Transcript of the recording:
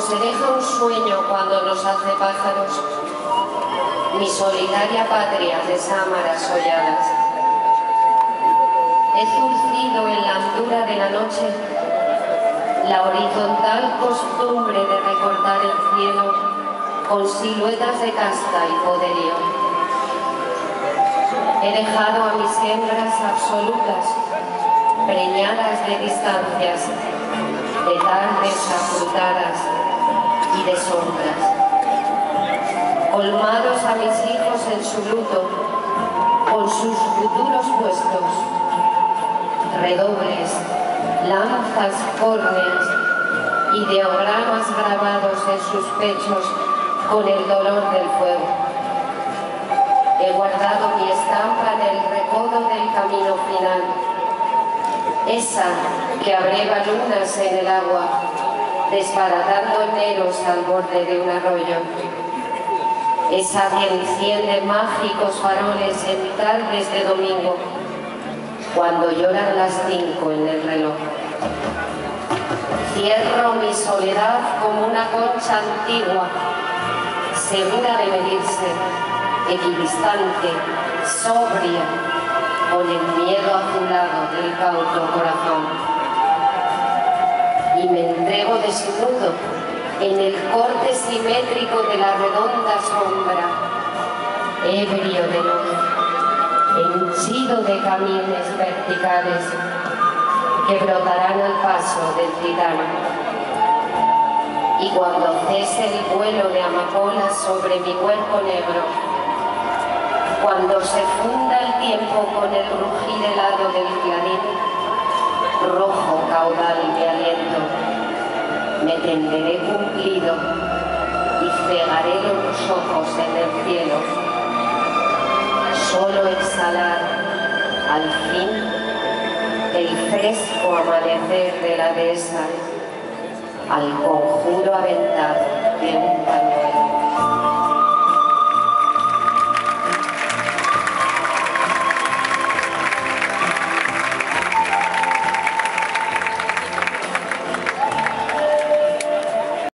se deja un sueño cuando nos hace pájaros, mi solitaria patria de sámaras holladas. He zurcido en la hondura de la noche la horizontal costumbre de recortar el cielo con siluetas de casta y poderío. He dejado a mis hembras absolutas, preñadas de distancias, de tardes afrutadas y de sombras. Colmados a mis hijos en su luto, con sus futuros puestos, redobles, lanzas córneas, ideogramas grabados en sus pechos con el dolor del fuego. He guardado mi estampa en el recodo del camino final, esa que abreva lunas en el agua, desbaratando neros al borde de un arroyo, esa que enciende mágicos faroles en tardes de domingo, cuando lloran las 5 en el reloj. Cierro mi soledad como una concha antigua, segura de medirse, equidistante, sobria, con el miedo azulado del cauto corazón. Y me entrego desnudo en el corte simétrico de la redonda sombra, ebrio de luz, henchido de camines verticales que brotarán al paso del gitano. Y cuando cese el vuelo de amapolas sobre mi cuerpo negro, cuando se funda el tiempo con el rugir helado del clarín, rojo caudal mi aliento, me tenderé cumplido y cegaré los ojos en el cielo. Solo exhalar, al fin, el fresco amanecer de la dehesa, al conjuro aventado de un pañuelo.